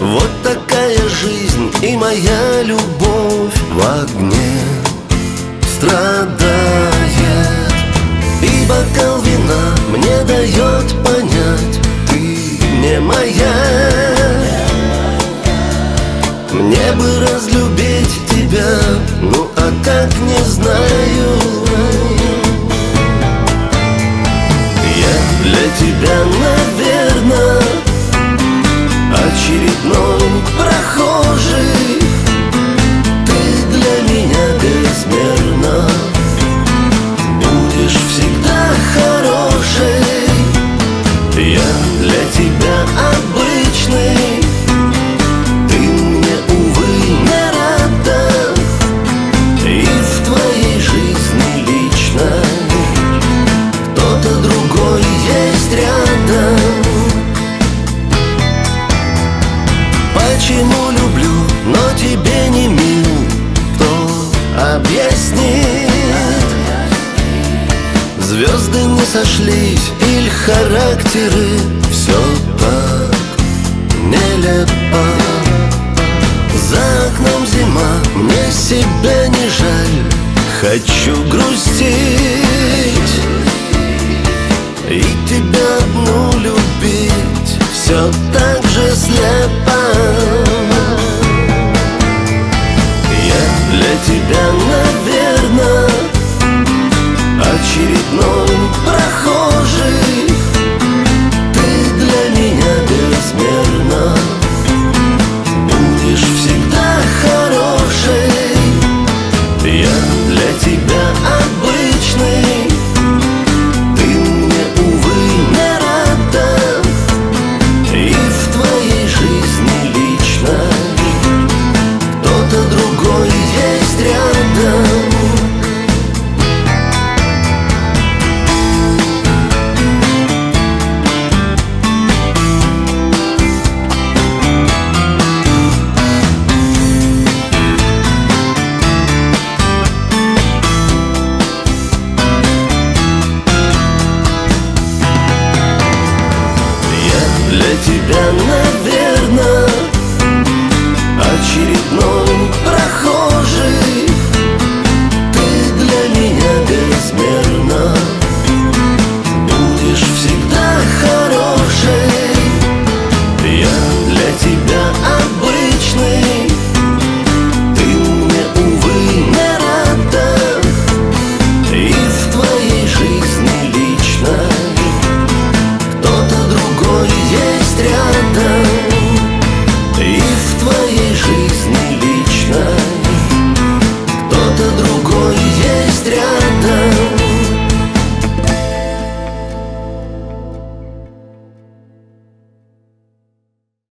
Вот такая жизнь, и моя любовь в огне страдает. И бокал вина мне дает понять: ты не моя. Мне бы разлюбить тебя, ну а как, не знаю. Я для тебя, наверное, очередной прохожий. Ты для меня безмерно будешь всегда хорошей. Я для тебя обычный, ты мне, увы, не рада. И в твоей жизни личной кто-то другой есть рядом. Почему люблю, но тебе не мил, кто объяснит? Звезды не сошлись или характеры, все так нелепо. За окном зима, мне себя не жаль, хочу грустить.